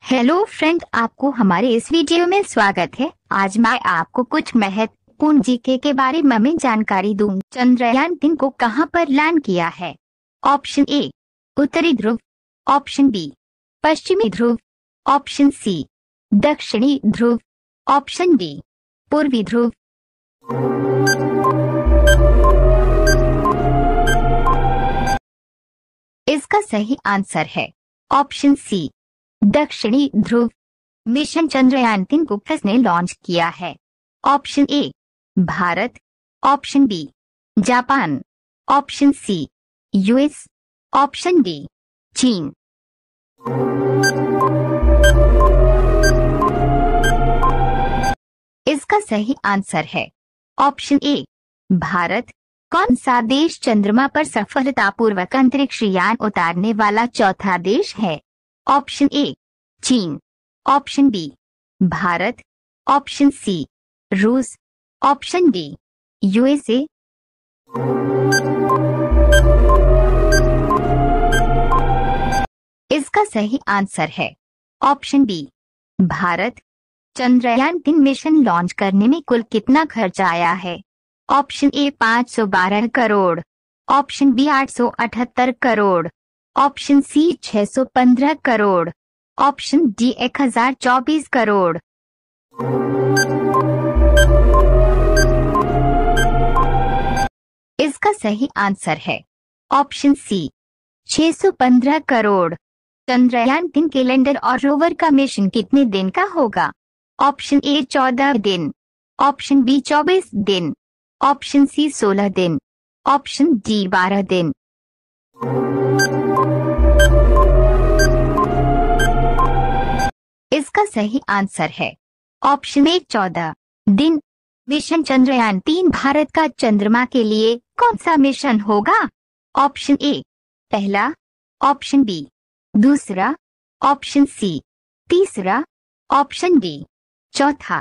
Hello friend, आपको हमारे इस वीडियो में स्वागत है। आज मैं आपको कुछ महत्वपूर्ण जीके के बारे में जानकारी दूं। चंद्रयान-3 को कहां पर लैंड किया है? ऑप्शन ए उत्तरी ध्रुव, ऑप्शन बी पश्चिमी ध्रुव, ऑप्शन सी दक्षिणी ध्रुव, ऑप्शन डी पूर्वी ध्रुव। इसका सही आंसर है ऑप्शन सी दक्षिणी ध्रुव। मिशन चंद्रयान-3 को किसने लॉन्च किया है? Option A Bharat, option B Japan, option C US, option D चीन। इसका सही आंसर है ऑप्शन ए भारत। कौन सा देश चंद्रमा पर सफलतापूर्वक अंतरिक्ष यान उतारने वाला चौथा देश है? ऑप्शन ए चीन, option B Bharat, option C रूस, ऑप्शन डी यूएसए। इसका सही आंसर है option B Bharat. Chandrayaan mission launch करने में कुल कितना खर्च आया है? Option A 512 crore, option B 878 crore, option C 615 crore, option D 1024 crore. इसका सही आंसर है ऑप्शन सी 615 करोड़। चंद्रयान-3 के लैंडर और रोवर का मिशन कितने दिन का होगा? ऑप्शन ए 14 दिन, ऑप्शन बी 24 दिन, ऑप्शन सी 16 दिन, ऑप्शन डी 12 दिन। इसका सही आंसर है ऑप्शन ए 14 दिन। मिशन चंद्रयान-3 भारत का चंद्रमा के लिए कौन सा मिशन होगा? ऑप्शन ए पहला, ऑप्शन बी दूसरा, ऑप्शन सी तीसरा, ऑप्शन डी चौथा।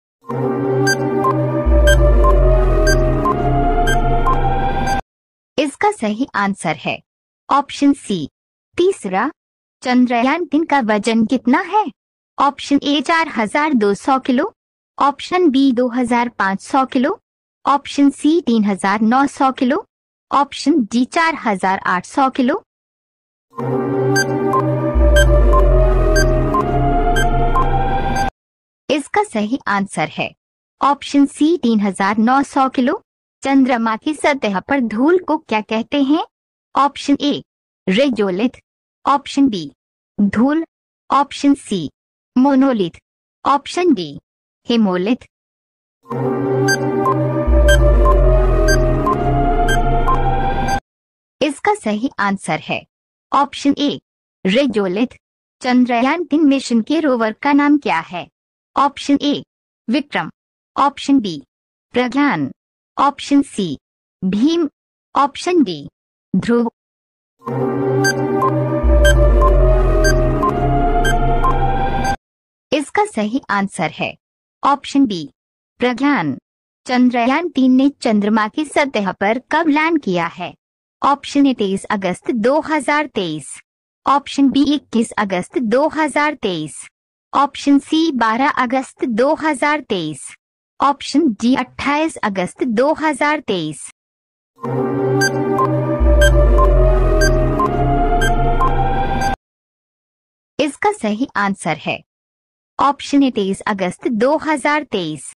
इसका सही आंसर है ऑप्शन सी तीसरा। चंद्रयान-3 का वजन कितना है? Option A 4200 kilo, option B 2500 kilo, option C 3900 kilo, option D 4800 kilo. इसका सही आंसर है ऑप्शन सी 3900 किलो। चंद्रमा की सतह पर धूल को क्या कहते हैं? Option A radiolith, option B धूल, option C monolith, option D hemolith. इसका सही आंसर है option A radiolith. Chandrayaan mission के रोवर का नाम क्या है? Option A Vikram, option B Pragyan, option C Bheem, option D Dhruv. इसका सही आंसर है ऑप्शन बी प्रज्ञान। चंद्रयान-3 ने चंद्रमा की सतह पर कब लैंड किया है? ऑप्शन ए 23 अगस्त 2023, ऑप्शन बी 21 अगस्त 2023, ऑप्शन सी 12 अगस्त 2023, ऑप्शन डी 28 अगस्त 2023। इसका सही आंसर है ऑप्शन ए 23 अगस्त 2023।